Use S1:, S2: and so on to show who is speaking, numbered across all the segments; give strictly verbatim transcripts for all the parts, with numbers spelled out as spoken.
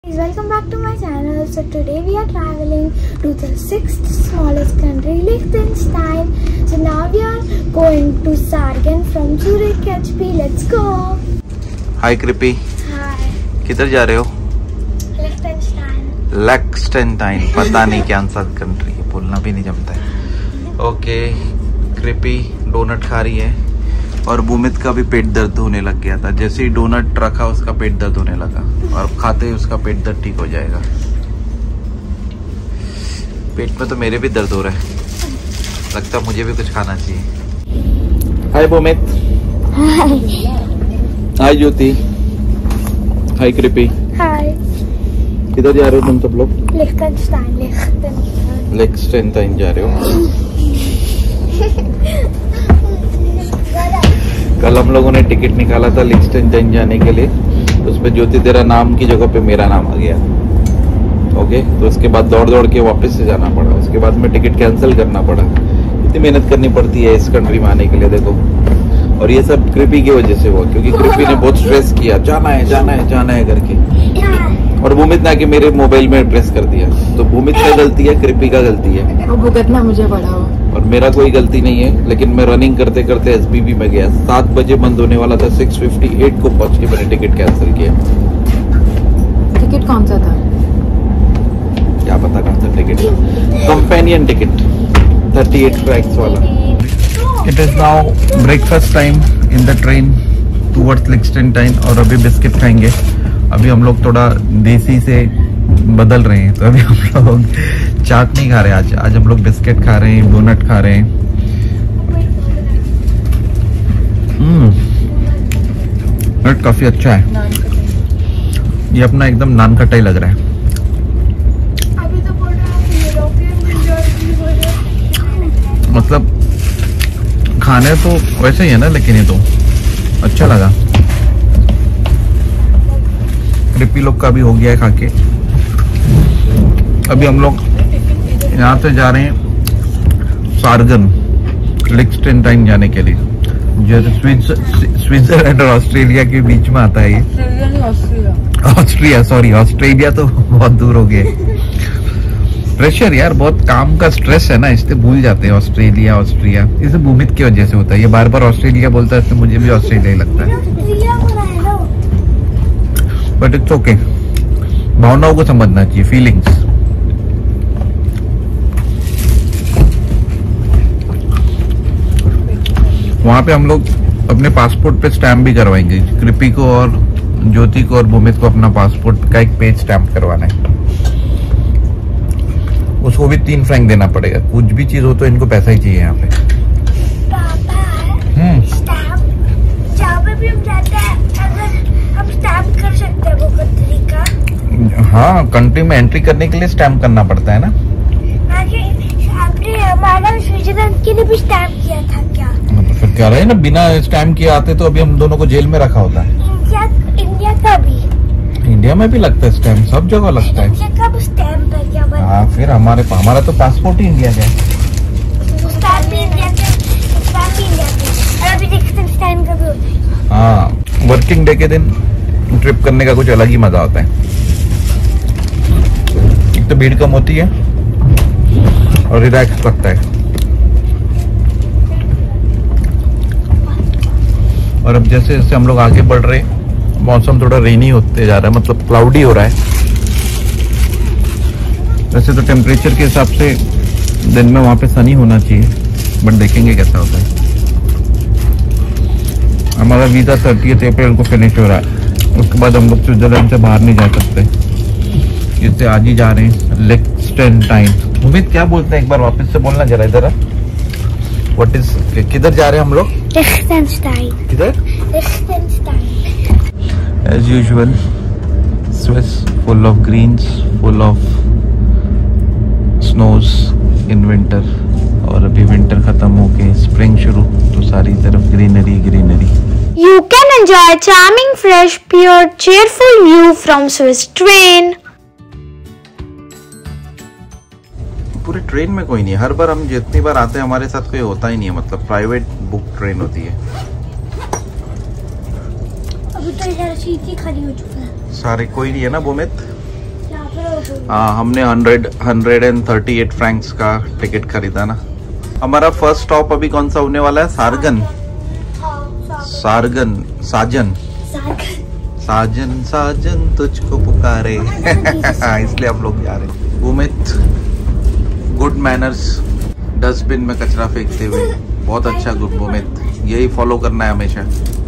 S1: Welcome back to my channel. So today we are traveling to the sixth smallest country, Liechtenstein. So now we are going to Sargen from Zurich H P. Let's go.
S2: Hi Kripi.
S1: Hi.
S2: किधर जा रहे हो?
S1: Liechtenstein.
S2: Liechtenstein. पता नहीं क्या सा country है, बोलना भी नहीं जमता है. ओके कृपी डोनट खा रही है और भूमित का भी पेट दर्द होने लग गया था. जैसे ही डोनट रखा उसका पेट दर्द होने लगा और खाते ही उसका पेट दर्द ठीक हो जाएगा. पेट में तो मेरे भी दर्द हो रहा है, लगता है मुझे भी कुछ खाना चाहिए. हाय भूमित. हाय ज्योति. हाय कृपी.
S1: हाय.
S2: किधर जा रहे हो तुम सब लोग?
S1: लिechtenstein. लिechtenstein.
S2: लिechtenstein जा रहे हो. कल हम लोगों ने टिकट निकाला था लिechtenstein जाने के लिए. उसमें ज्योति तेरा नाम की जगह पे मेरा नाम आ गया. ओके, तो उसके बाद दौड़ दौड़ के वापस से जाना पड़ा. उसके बाद में टिकट कैंसिल करना पड़ा. इतनी मेहनत करनी पड़ती है इस कंट्री में आने के लिए, देखो. और ये सब कृपी की वजह से हुआ, क्योंकि कृपी ने बहुत स्ट्रेस किया, जाना है जाना है जाना है करके. और भूमित ने आके मेरे मोबाइल में प्रेस कर दिया. तो भूमित का गलती है, कृपी का गलती है.
S3: वो भुगतना मुझे पड़ा हो.
S2: और मेरा कोई गलती नहीं है. लेकिन मैं रनिंग करते करते एसबीबी में गया. सात बजे बंद होने वाला था. सिक्स फिफ्टी एट को पहुंच के मैंने टिकट कैंसिल किया.
S3: टिकट कौन सा था?
S2: क्या पता कौन सा ticket. Companion ticket thirty eight francs वाला. It is now breakfast time in the train towards Liechtenstein. और अभी बिस्किट खाएंगे. अभी हम लोग थोड़ा देसी से बदल रहे हैं, तो अभी हम लोग चाट नहीं खा रहे आज. आज हम लोग बिस्किट खा रहे हैं, डोनट खा रहे हैं. हम्म डोनट काफी अच्छा है. ये अपना एकदम नान कटा ही लग रहा है.
S1: अभी तो बोल रहा हूँ यूरोपियन मेजॉरिटी हो रहा.
S2: मतलब खाने तो वैसे ही है ना, लेकिन ये तो अच्छा लगा. कृपी लोग का भी हो गया है खा के. अभी हम लोग यहाँ से जा रहे हैं सार्गन लिechtenstein जाने के लिए, जो स्विट्जरलैंड और ऑस्ट्रेलिया के बीच में आता है. ये ऑस्ट्रिया सॉरी ऑस्ट्रेलिया तो बहुत दूर हो गए. प्रेशर यार, बहुत काम का स्ट्रेस है ना, इसलिए भूल जाते हैं ऑस्ट्रेलिया ऑस्ट्रिया. इसे भूमित की वजह से होता है. ये बार बार ऑस्ट्रेलिया बोलता है, इसलिए मुझे भी ऑस्ट्रेलिया ही लगता है. But it's okay. भावनाओं को समझना चाहिए, फीलिंग्स. वहां पे हम लोग अपने पासपोर्ट पे स्टैम्प भी करवाएंगे. कृपी को और ज्योति को और भूमित को अपना पासपोर्ट का एक पेज स्टैम्प करवाना है. उसको भी तीन फ्रैंक देना पड़ेगा. कुछ भी चीज हो तो इनको पैसा ही चाहिए यहाँ पे. हम्म
S1: स्टैम्प जहाँ पे भी हम जाते हैं, अगर हम स्टैम्प कर सकते हैं वो कंट्री का.
S2: हाँ, कंट्री में एंट्री करने के लिए स्टैम्प करना पड़ता है ना.
S1: आपने हमारा स्विट्जरलैंड के लिए भी स्टैम्प किया था क्या?
S2: तो फिर क्या रहे ना, बिना स्टैम्प किए आते तो अभी हम दोनों को जेल में रखा होता है.
S1: इंडिया इंडिया का भी.
S2: इंडिया में भी लगता है स्टैम्प, सब जगह लगता है.
S1: इंडिया का भी स्टैम्प है क्या?
S2: हाँ, फिर हमारे हमारा तो पासपोर्ट ही इंडिया का है.
S1: स्टैम्प भी इंडिया का, स्टैम्प भी इंडिया का. और अभी लिechtenstein का भी होता है.
S2: हाँ, वर्किंग डे के दिन ट्रिप करने का कुछ अलग ही मजा होता है. एक तो भीड़ कम होती है और रिलैक्स लगता है. और अब जैसे जैसे हम लोग आगे बढ़ रहे हैं, मौसम थोड़ा रेनी होते जा रहा है, मतलब क्लाउडी हो रहा है. वैसे तो टेम्परेचर के हिसाब से दिन में वहां पे सनी होना चाहिए, बट देखेंगे कैसा होता है. हमारा वीजा थर्टीएथ अप्रैल को फिनिश हो रहा है. उसके बाद हम लोग स्विट्जरलैंड से बाहर नहीं जा सकते, इससे आज ही जा रहे हैं लिechtenstein. उम्मीद क्या बोलते हैं, एक बार वापस से बोलना जरा इधर. व्हाट इज, किधर जा रहे हैं हम लोग?
S1: लिechtenstein.
S2: किधर?
S1: लिechtenstein.
S2: As usual, Swiss, full of greens, full of snows in winter. और अभी विंटर खत्म होके स्प्रिंग शुरू, तो सारी तरफ greenery greenery.
S1: You can enjoy charming, fresh, pure, cheerful view from Swiss train.
S2: पूरे ट्रेन में कोई नहीं. हर बार हम जितनी बार आते हैं हमारे साथ कोई होता ही नहीं है, मतलब प्राइवेट बुक ट्रेन होती है.
S1: अभी तो इधर सीट ही खाली हो चुका है.
S2: सारे कोई नहीं है ना भूमित? हाँ, हमने hundred hundred and thirty eight francs का टिकट खरीदा ना। हमारा फर्स्ट स्टॉप अभी कौन सा होने वाला है? सारगन सारगन साजन साजन साजन तुझको पुकारे इसलिए हम लोग जा रहे हैं। उमित गुड मैनर्स, डस्टबिन में कचरा फेंकते हुए, बहुत अच्छा गुड उमित, यही फॉलो करना है हमेशा।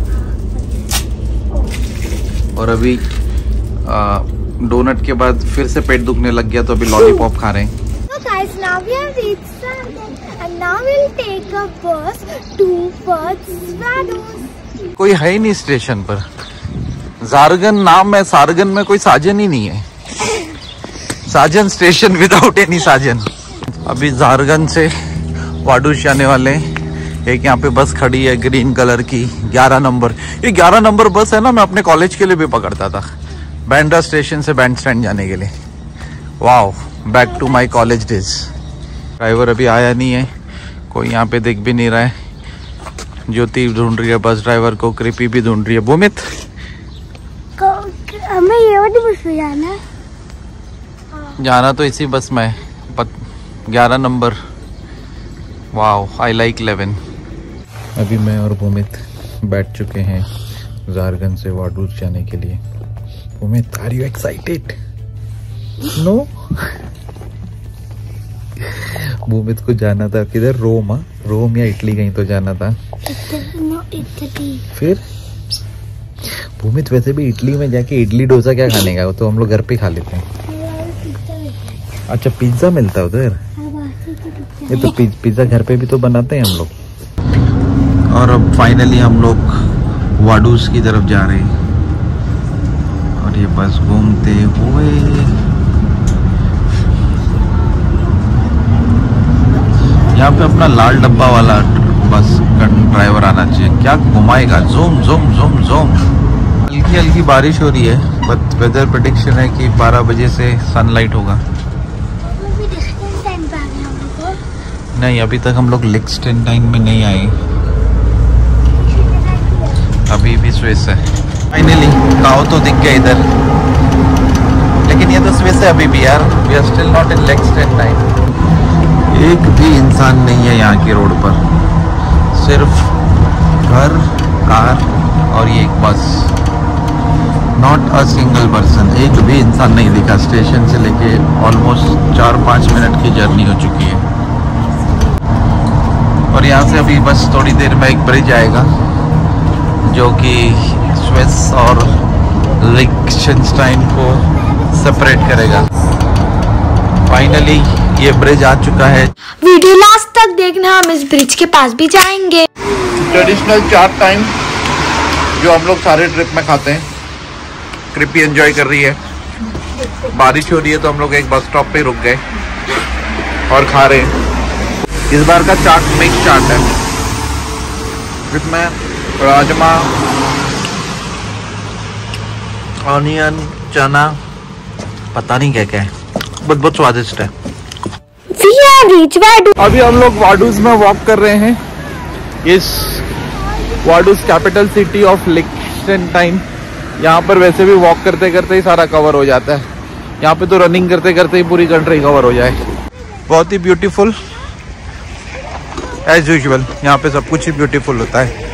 S2: और अभी आ, डोनट के बाद फिर से पेट दुखने लग गया तो अभी लॉलीपॉप खा रहे हैं।
S1: So guys, now we have reached Sargan and now we'll take a bus towards Vaduz.
S2: कोई है ही नहीं स्टेशन पर। जारगन नाम है, सारगन में कोई साजन ही नहीं है। साजन स्टेशन विदाउट एनी साजन। अभी जारगन से वाडूज जाने वाले हैं। एक यहाँ पे बस खड़ी है ग्रीन कलर की, ग्यारह नंबर। ये ग्यारह नंबर बस है ना, मैं अपने कॉलेज के लिए भी पकड़ता था, बैंड्रा स्टेशन से बैंड स्टैंड जाने के लिए। Wow, back to my college days. Driver अभी आया नहीं है, कोई यहाँ पे दिख भी नहीं रहा है। ज्योति ढूंढ रही है बस ड्राइवर को, कृपी भी ढूंढ रही है। भूमित
S1: हमें ये वाली बस में जाना है।
S2: जाना तो इसी बस में है, ग्यारह नंबर। Wow, I like eleven. अभी मैं और भूमित बैठ चुके हैं जारगन से वाडूज जाने के लिए। Bhumit, are you excited? No. Bhumit को जाना था किधर? रोम? हाँ, रोम या इटली कहीं तो जाना था। फिर भूमित वैसे भी इटली में जाके इडली डोसा क्या खाने का, वो तो हम लोग घर पे खा लेते हैं। अच्छा, पिज्जा मिलता है उधर? ये तो पिज्जा घर पे भी तो बनाते हैं हम लोग। और अब फाइनली हम लोग वाडूज की तरफ जा रहे हैं और ये बस घूमते हुए यहाँ पे अपना लाल डब्बा वाला बस ड्राइवर आना चाहिए। क्या घुमाएगा, जूम जूम जूम जूम। हल्की हल्की बारिश हो रही है, बट वेदर प्रेडिक्शन है कि बारह बजे से सनलाइट होगा। नहीं, अभी तक हम लोग लिक्सटेनटाइन में नहीं आए, अभी भी स्विस है। फाइनली काओ तो दिख गया इधर, लेकिन ये तो स्विस है अभी भी यार। We are still not in Liechtenstein. एक भी इंसान नहीं है यहाँ की रोड पर, सिर्फ घर, कार और ये एक बस। नॉट अ सिंगल पर्सन, एक भी इंसान नहीं दिखा। स्टेशन से लेके ऑलमोस्ट चार पाँच मिनट की जर्नी हो चुकी है और यहाँ से अभी बस थोड़ी देर में एक ब्रिज आएगा जो कि स्विस और लिक्टेनस्टाइन को सेपरेट करेगा। फाइनली ये ब्रिज आ चुका है।
S1: वीडियो लास्ट तक देखना, हम इस ब्रिज के पास भी जाएंगे।
S2: ट्रेडिशनल चाट टाइम जो हम लोग सारे ट्रिप में खाते हैं। कृपी एंजॉय कर रही है। बारिश हो रही है तो हम लोग एक बस स्टॉप पे रुक गए और खा रहे हैं। इस बार का चाट मिक्स चाट है, जिसमें राजमा, ऑनियन, चना, पता नहीं क्या क्या है, बहुत बहुत स्वादिष्ट है। अभी हम लोग वाडूज में वॉक कर रहे हैं। इस Vaduz capital city of Liechtenstein. यहाँ पर वैसे भी वॉक करते करते ही सारा कवर हो जाता है। यहाँ पे तो रनिंग करते करते ही पूरी कंट्री कवर हो जाए। बहुत ही ब्यूटीफुल एज यूजुअल, यहाँ पे सब कुछ ही ब्यूटीफुल होता है।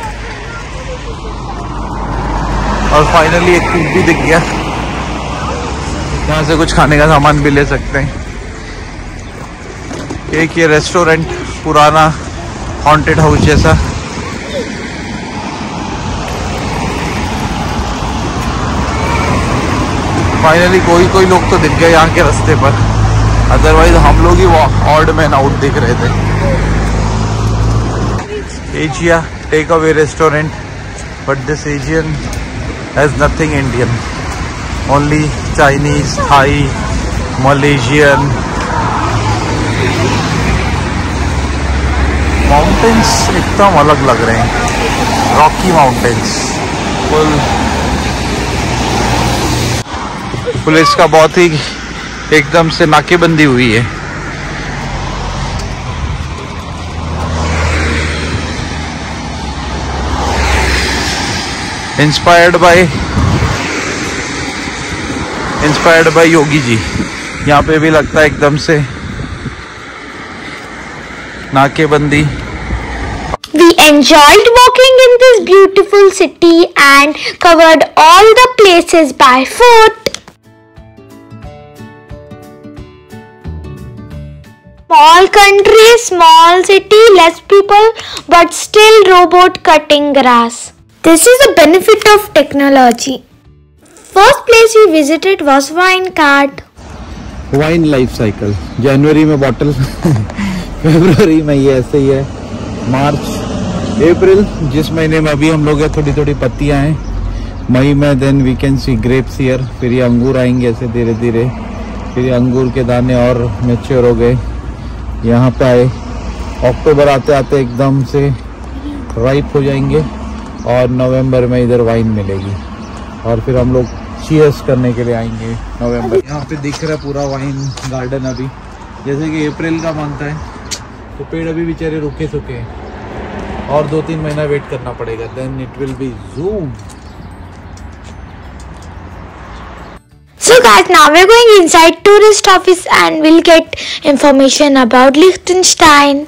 S2: और फाइनली एक फूड भी दिख गया, यहाँ से कुछ खाने का सामान भी ले सकते हैं। एक ये रेस्टोरेंट, पुराना हॉन्टेड हाउस जैसा। फाइनली कोई कोई लोग तो दिख गए यहाँ के रास्ते पर, अदरवाइज हम लोग ही ऑड मैन आउट दिख रहे थे। Asia take away restaurant, but this Asian has nothing Indian, only Chinese, Thai, Malaysian. Mountains एकदम अलग लग रहे हैं, रॉकी माउंटेन्स। फुल पुलिस का बहुत ही एकदम से नाकेबंदी हुई है। Inspired by inspired by Yogi ji. यहाँ पे भी लगता है एकदम से नाकेबंदी।
S1: We enjoyed walking in this beautiful city and covered all the places by foot. Small country, small city, less people, but still robot cutting grass. This is the benefit of technology. First place we visited was wine cart.
S2: Wine life cycle, जनवरी में bottle, फरवरी में ये ऐसे ही है, मार्च, अप्रैल, जिस महीने में अभी हम लोग थोड़ी थोड़ी पत्तियां हैं, मई में then we can see grapes here. फिर ये अंगूर आएंगे ऐसे धीरे धीरे, फिर ये अंगूर के दाने और मैच्योर हो गए, यहाँ पे आए। अक्टूबर आते आते एकदम से राइप हो जाएंगे और नवंबर में इधर वाइन मिलेगी और फिर हम लोग चीयर्स करने के लिए आएंगे नवंबर। यहाँ पे दिख रहा है पूरा वाइन गार्डन। अभी जैसे कि अप्रैल का मंथ है तो पेड़ अभी बेचारे रुके सुखे हैं और दो तीन महीना वेट करना पड़ेगा, then it will be zoom.
S1: So guys, now we're going inside tourist office and we'll get information about Liechtenstein.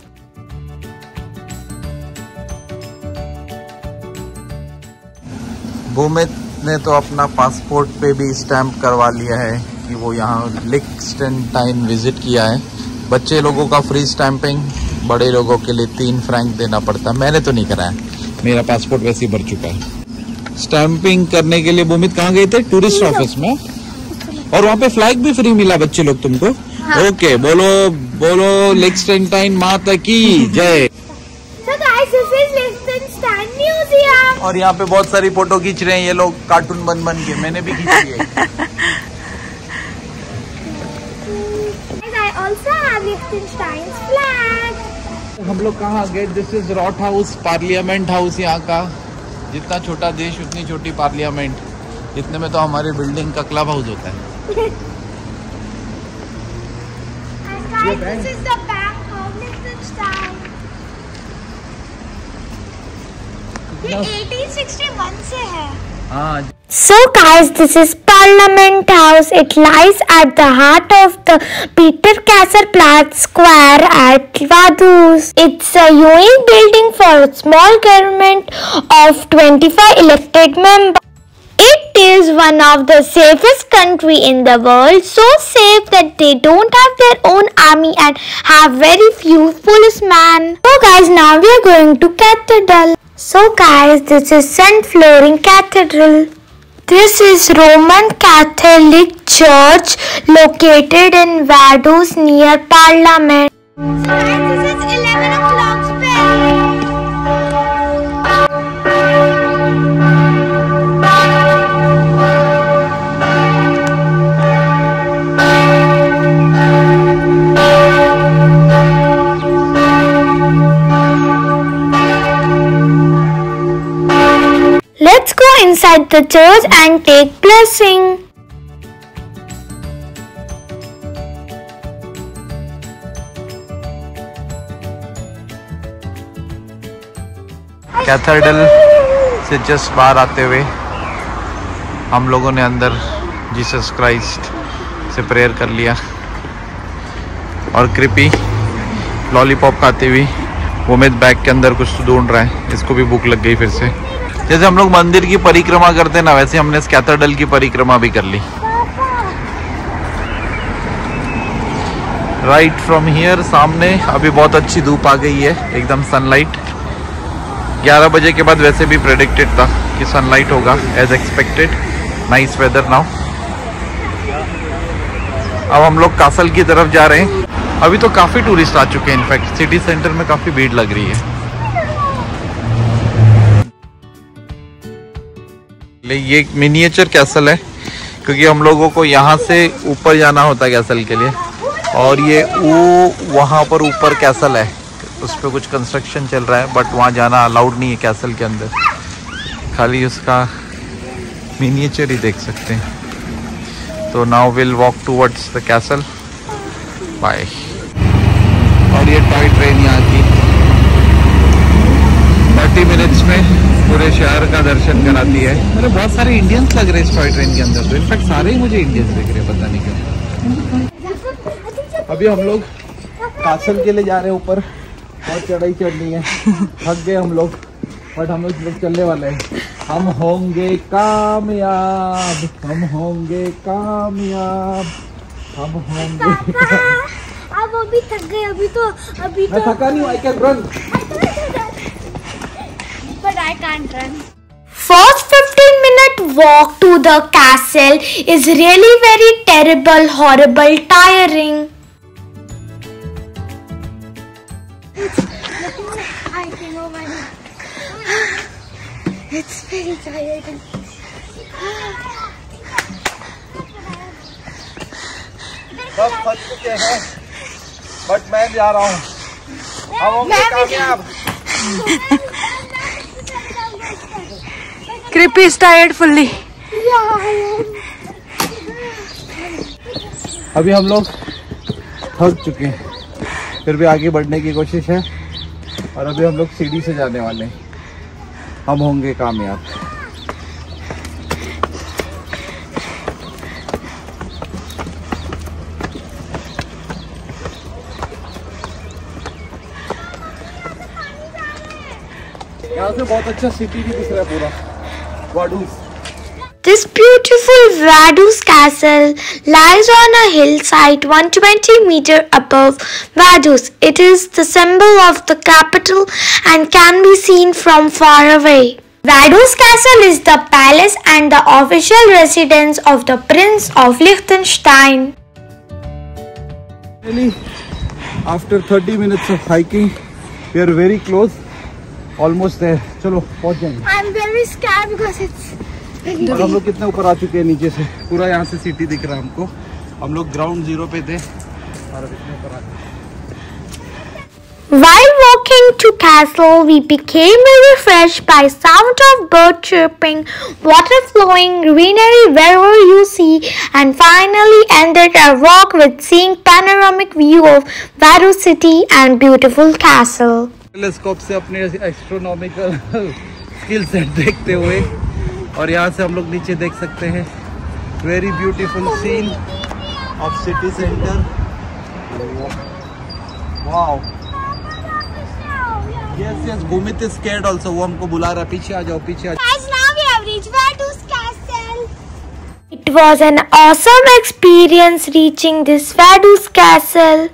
S2: Bhumit ने तो अपना पासपोर्ट पे भी स्टैंप करवा लिया है कि वो यहाँ लिechtenstein विजिट किया है। बच्चे लोगों का फ्री स्टैंपिंग, बड़े लोगों के लिए तीन फ्रैंक देना पड़ता है। मैंने तो नहीं कराया, मेरा पासपोर्ट वैसे ही भर चुका है। स्टैंपिंग करने के लिए भूमित कहाँ गए थे? टूरिस्ट ऑफिस में। और वहाँ पे फ्लैग भी फ्री मिला बच्चे लोग तुमको? हाँ। ओके, बोलो बोलो लिechtenstein माता की जय।
S1: So guys, this is Liechtenstein Museum.
S2: और यहाँ पे बहुत सारी फोटो खींच रहे हैं ये लोग कार्टून बन बन के, मैंने भी खींची है।
S1: I also have Liechtenstein's flag.
S2: हम लोग कहाँ गए? This is Rot house, parliament house यहाँ का। जितना छोटा देश उतनी छोटी पार्लियामेंट। इतने में तो हमारी बिल्डिंग का क्लब हाउस होता है।
S1: And guys, this is the bank of Liechtenstein. ये eighteen sixty-one से है।
S2: हाँ।
S1: So guys, this is Parliament House. It lies at the heart of the Peter Kasserplatz Square at Vaduz. It's a unique building for a small government of twenty-five elected members. It is one of the safest country in the world, so safe that they don't have their own army and have very few policemen. So guys, now we are going to Cathedral. So guys, this is Saint Florine Cathedral. This is Roman Catholic Church located in Vaduz near Parliament. So guys, this is eleven o'clock bell. Let's go inside the church and take blessing.
S2: Cathedral से just बाहर आते हुए हम लोगों ने अंदर Jesus Christ से prayer कर लिया और कृपी लॉलीपॉप खाते हुए भूमित बैग के अंदर कुछ तो ढूंढ रहा है। इसको भी भूख लग गई फिर से। जैसे हम लोग मंदिर की परिक्रमा करते हैं ना, वैसे हमने इस कैथेड्रल की परिक्रमा भी कर ली। राइट फ्रॉम हियर सामने अभी बहुत अच्छी धूप आ गई है, एकदम सनलाइट। ग्यारह बजे के बाद वैसे भी प्रेडिक्टेड था कि सनलाइट होगा, as expected. Nice weather now. अब हम लोग कासल की तरफ जा रहे हैं। अभी तो काफी टूरिस्ट आ चुके हैं, इनफैक्ट सिटी सेंटर में काफी भीड़ लग रही है। ये एक मिनिएचर कैसल है क्योंकि हम लोगों को यहाँ से ऊपर जाना होता है कैसल के लिए, और ये वो वहाँ पर ऊपर कैसल है, उस पर कुछ कंस्ट्रक्शन चल रहा है, बट वहाँ जाना अलाउड नहीं है कैसल के अंदर, खाली उसका मिनिएचर ही देख सकते हैं। तो now will walk towards the castle. Bye. और ये टॉय ट्रेन यहाँ की थर्टी मिनट्स में पूरे शहर का दर्शन कराती है। मेरे बहुत सारे इंडियंस लग रहे हैं इस टॉय ट्रेन के अंदर, तो इनफैक्ट सारे ही मुझे इंडियंस दिख रहे हैं, पता नहीं क्यों। अभी हम लोग कासल के लिए जा रहे हैं ऊपर, बहुत चढ़ाई चढ़नी है, थक गए हम लोग, बट हम लोग लोग चलने वाले हैं। हम होंगे कामयाब, हम होंगे कामयाब, हम होंगे।
S1: अब अभी थक गए, अभी तो अभी
S2: मैं
S1: तो
S2: थका नहीं हूँ, I can run,
S1: but I can't run. First fifteen minute walk to the castle is really very terrible, horrible, tiring. I can know my It's very tiring.
S2: सब थक चुके हैं, बट मैं जा रहा हूँ, हम होंगे कामयाब।
S3: Creepy is tired fully.
S2: अभी हम लोग थक चुके हैं, फिर भी आगे बढ़ने की कोशिश है, और अभी हम लोग सीढ़ी से जाने वाले हैं, हम होंगे कामयाब। यहाँ से बहुत अच्छा सिटी भी दिख रहा है पूरा, वाडूस।
S1: This beautiful Vaduz castle lies on a hillside one hundred twenty meters above Vaduz. It is the symbol of the capital and can be seen from far away. Vaduz castle is the palace and the official residence of the Prince of Liechtenstein.
S2: Really, after thirty minutes of hiking, we are very close, almost there. चलो पहुंच जाएंगे।
S1: I'm very scared because it's
S2: और हम लोग कितने ऊपर आ चुके हैं, नीचे से पूरा यहाँ से सिटी दिख रहा है हमको। हम लोग ग्राउंड जीरो पे थे और अब इतने ऊपर आ गए।
S1: While walking to castle, we became refreshed by sound of bird chirping, water flowing, greenery wherever you see, and finally ended our walk with seeing panoramic view of Vaduz city and beautiful castle.
S2: Telescope से अपने astronomical skill set देखते हुए, और यहाँ से हम लोग नीचे देख सकते हैं very beautiful scene of city centre. Wow, yes yes, Bhumit is scared also, वो हमको बुला रहा है, पीछे आ जाओ, पीछे आ जाओ।
S1: Guys, now we have reached Vaduz castle. It was an awesome experience reaching this Vaduz castle.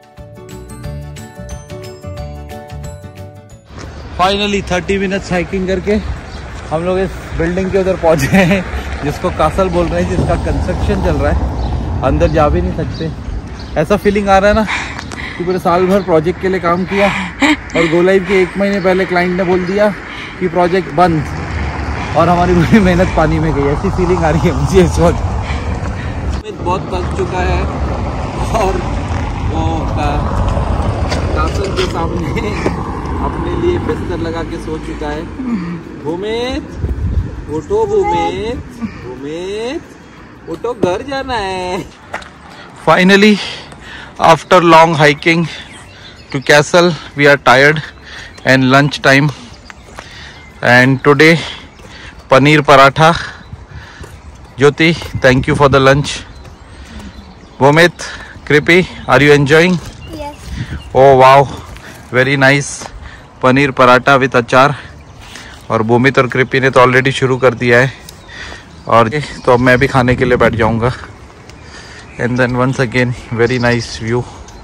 S2: Finally thirty minutes hiking करके हम लोग इस बिल्डिंग के उधर पहुंचे हैं, जिसको कासल बोल रहे हैं, जिसका कंस्ट्रक्शन चल रहा है। अंदर जा भी नहीं सकते, ऐसा फीलिंग आ रहा है ना कि पूरे साल भर प्रोजेक्ट के लिए काम किया और गो लाइव के एक महीने पहले क्लाइंट ने बोल दिया कि प्रोजेक्ट बंद, और हमारी पूरी मेहनत पानी में गई। ऐसी फीलिंग आ रही है मुझे इस वक्त। बहुत थक चुका है और वो कासल के सामने अपने लिए बिस्तर लगा के सो चुका है। भूमित उठो, भूमित भूमित उठो, घर जाना है। Finally after long hiking to castle we are tired and lunch time, and today paneer paratha. Jyoti, thank you for the lunch. Bhumit, Kripi, are you enjoying?
S1: Yes.
S2: Oh wow, very nice. Paneer paratha with achar, और भूमित और कृपी ने तो ऑलरेडी शुरू कर दिया है, और तो अब मैं भी खाने के लिए बैठ जाऊंगा। And then once again very nice view.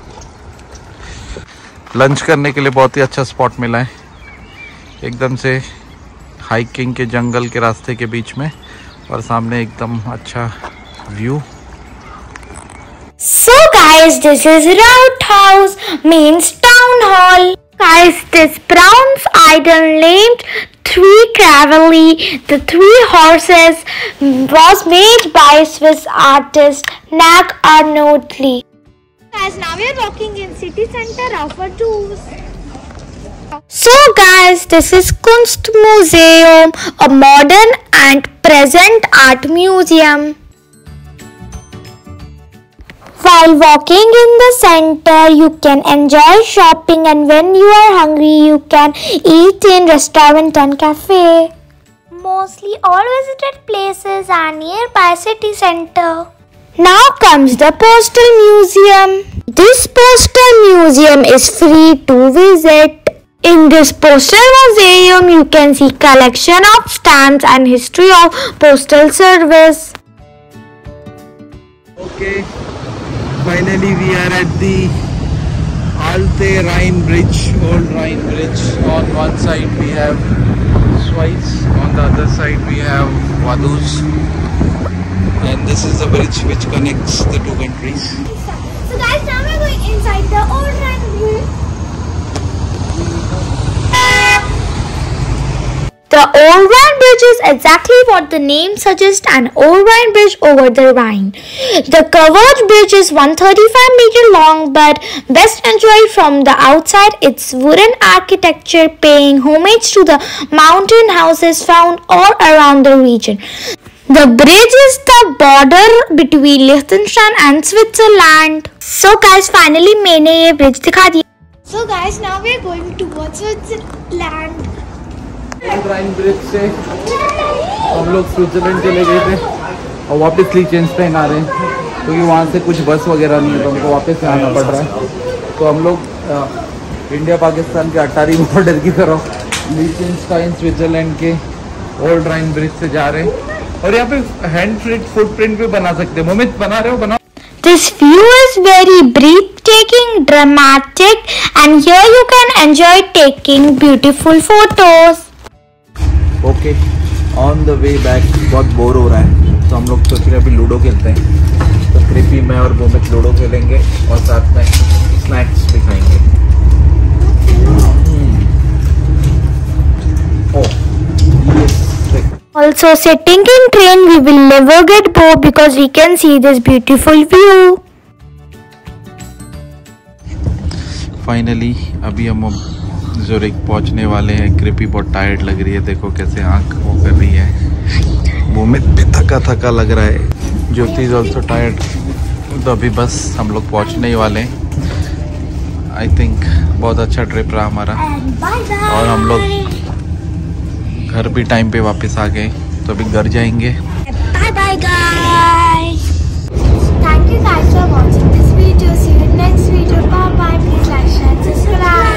S2: Lunch करने के लिए बहुत ही अच्छा स्पॉट मिला है, एकदम से हाइकिंग के जंगल के रास्ते के बीच में, और सामने एकदम अच्छा view.
S1: So guys, this is Rout House, means town hall. Guys, this bronze idol named Three Cavalry, the three horses, was made by Swiss artist Nag Arnoldli. Guys, now we are walking in city center of Vaduz. So guys, this is Kunstmuseum, a modern and present art museum. While walking in the center, you can enjoy shopping, and when you are hungry, you can eat in restaurant and cafe. Mostly all visited places are nearby city center. Now comes the Postal Museum. This Postal Museum is free to visit. In this Postal Museum, you can see collection of stamps and history of Postal Service.
S2: Okay, finally we are at the Alte Rhine Bridge, Old Rhine Bridge. On one side we have Schweiz, on the other side we have Vaduz, and this is the bridge which connects the two countries.
S1: So guys, now we're going inside the Old Rhine Bridge. The Old Rhine Bridge is exactly what the name suggests, an old Rhine bridge over the Rhine. The covered bridge is one hundred thirty-five meters long, but best enjoyed from the outside. Its wooden architecture paying homage to the mountain houses found all around the region. The bridge is the border between Liechtenstein and Switzerland. So guys, finally मैंने ये bridge दिखा दिया. So guys, now we are going towards Switzerland.
S2: Old Rhine bridge से हम लोग Switzerland चले गए थे और वापस लिechtenstein आ रहे हैं क्योंकि तो वहाँ से कुछ बस वगैरह नहीं है तो हमको वापस से आना पड़ रहा है. तो हम लोग इंडिया पाकिस्तान के अटारी बॉर्डर की तरफ लिechtenstein स्विट्जरलैंड के ओल्ड राइन ब्रिज से जा रहे हैं और यहाँ पे हैंड प्रिंट फुटप्रिंट भी बना सकते हैं. मोमित बना रहे हो? बनाओ.
S1: This view is very breathtaking, dramatic, and here you can enjoy taking beautiful photos.
S2: Okay, on the way back बहुत बोर हो रहा है तो हम लोग सोच रहे हैं अभी लूडो खेलते हैं. तो कृपी, मैं और मोमित लूडो खेलेंगे और साथ में स्नैक्स भी खाएंगे.
S1: Also, sitting in train, we will never get bored because we can see this beautiful view.
S2: Finally अभी हम ज़ुरिक पहुंचने वाले हैं. कृपी बहुत टायर्ड लग रही है, देखो कैसे आंख वो कर रही है. मोमित भी थका थका लग रहा है. Jyoti is also tired. तो अभी बस हम लोग पहुंचने ही वाले हैं. आई थिंक बहुत अच्छा ट्रिप रहा हमारा और हम लोग घर भी टाइम पे वापस आ गए तो अभी घर जाएंगे.
S1: Bye bye guys. Thank you guys for watching this video. See you in next video. Bye bye. Please like, share, subscribe.